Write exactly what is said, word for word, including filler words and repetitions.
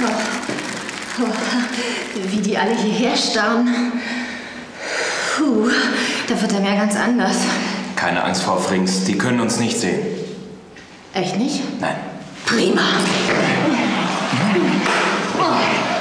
Oh. Oh. Wie die alle hierher starren. Puh, da wird er mir ganz anders. Keine Angst, Frau Frings, die können uns nicht sehen. Echt nicht? Nein. Prima. Oh.